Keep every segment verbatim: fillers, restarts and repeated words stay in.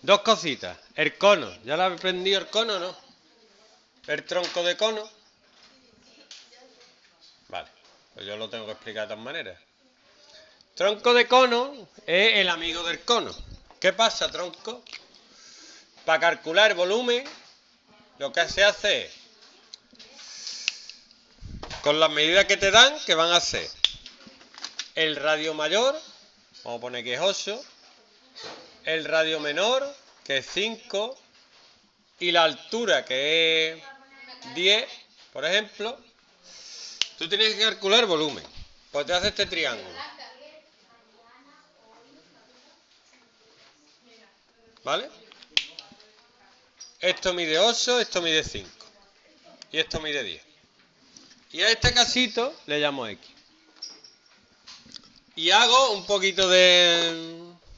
Dos cositas. El cono. ¿Ya lo has aprendido el cono o no? El tronco de cono. Vale. Pues yo lo tengo que explicar de todas maneras. Tronco de cono es el amigo del cono. ¿Qué pasa, tronco? Para calcular el volumen, lo que se hace es, con las medidas que te dan, que van a ser el radio mayor, vamos a poner que es ocho, el radio menor, que es cinco, y la altura, que es diez, por ejemplo. Tú tienes que calcular el volumen. Pues te hace este triángulo. ¿Vale? Esto mide ocho, esto mide cinco. Y esto mide diez. Y a este casito le llamo X. Y hago un poquito de...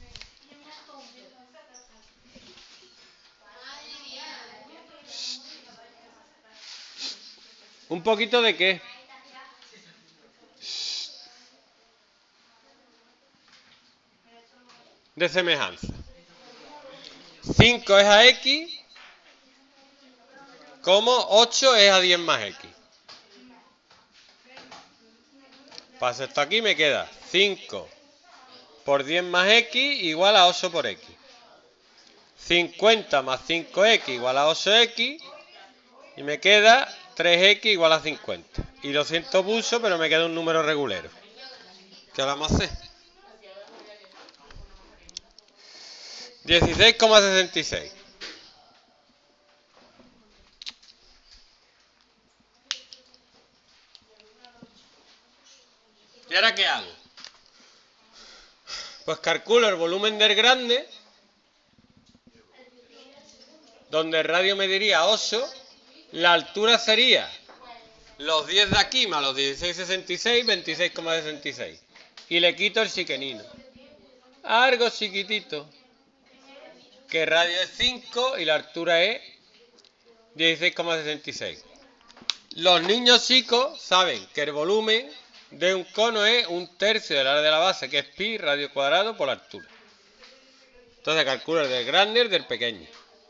¿Un poquito de qué? De semejanza. cinco es a X, como ocho es a diez más X. Paso esto aquí, me queda cinco por diez más X igual a ocho por X. cincuenta más cinco X igual a ocho X. Y me queda tres X igual a cincuenta. Y lo siento mucho, pero me queda un número regulero. ¿Qué vamos a hacer? dieciséis coma sesenta y seis. ¿Y ahora qué hago? Pues calculo el volumen del grande, donde el radio mediría ocho, la altura sería los diez de aquí más los dieciséis coma sesenta y seis, veintiséis coma sesenta y seis. Y le quito el chiquenino. Algo chiquitito. Que el radio es cinco y la altura es dieciséis coma sesenta y seis. Los niños chicos saben que el volumen de un cono es un tercio del área de la base, que es pi radio cuadrado por la altura. Entonces calculo el del grande y el del pequeño.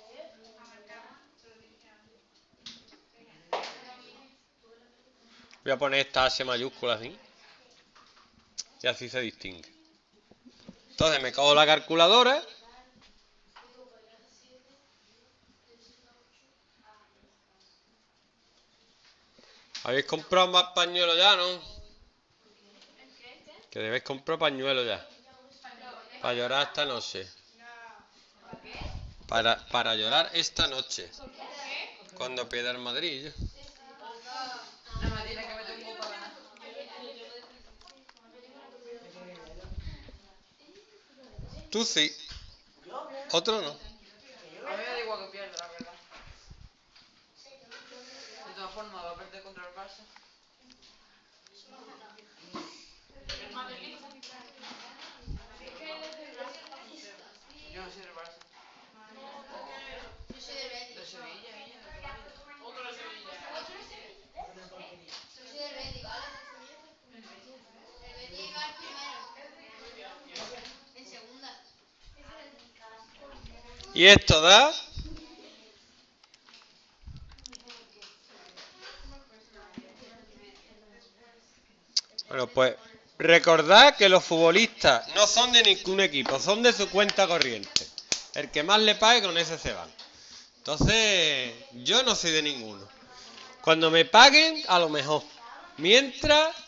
Voy a poner esta H mayúscula así. Y así se distingue. Entonces me cojo la calculadora. ¿Habéis comprado más pañuelos ya, no? Que debéis comprar pañuelos ya. Para llorar esta noche. Para, para llorar esta noche. Cuando pierda el Madrid. Tú sí. Otro no. A mí me da igual que pierda, la verdad. De todas formas, va a perder contra el Barça. Yo no soy del Barça. Yo soy del Betis. De Sevilla, niña. Otro de Sevilla. Yo soy del Betis, ¿vale? El Betis va al primero. En segunda. Y esto da... Bueno, pues recordad que los futbolistas no son de ningún equipo, son de su cuenta corriente. El que más le pague, con ese se van. Entonces, yo no soy de ninguno. Cuando me paguen, a lo mejor. Mientras,